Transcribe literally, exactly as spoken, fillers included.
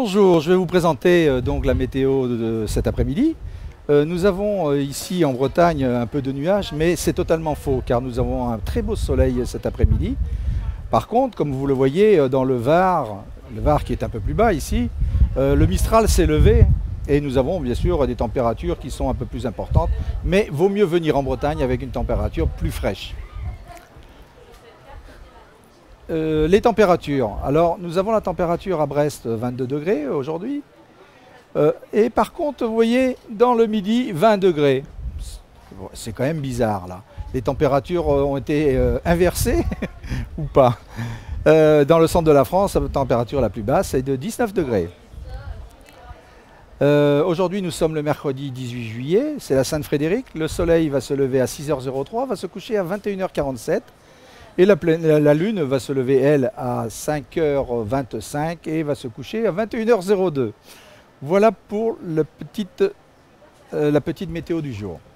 Bonjour, je vais vous présenter euh, donc la météo de cet après-midi. Euh, nous avons euh, ici en Bretagne un peu de nuages, mais c'est totalement faux car nous avons un très beau soleil cet après-midi. Par contre, comme vous le voyez euh, dans le Var, le Var qui est un peu plus bas ici, euh, le Mistral s'est levé et nous avons bien sûr des températures qui sont un peu plus importantes, mais vaut mieux venir en Bretagne avec une température plus fraîche. Euh, les températures. Alors, nous avons la température à Brest, vingt-deux degrés aujourd'hui. Euh, et par contre, vous voyez, dans le midi, vingt degrés. C'est quand même bizarre, là. Les températures ont été euh, inversées, ou pas. Euh, dans le centre de la France, la température la plus basse est de dix-neuf degrés. Euh, aujourd'hui, nous sommes le mercredi dix-huit juillet, c'est la Saint-Frédéric. Le soleil va se lever à six heures zéro trois, va se coucher à vingt et une heures quarante-sept. Et la, la, la Lune va se lever, elle, à cinq heures vingt-cinq et va se coucher à vingt et une heures zéro deux. Voilà pour le petite, euh, la petite météo du jour.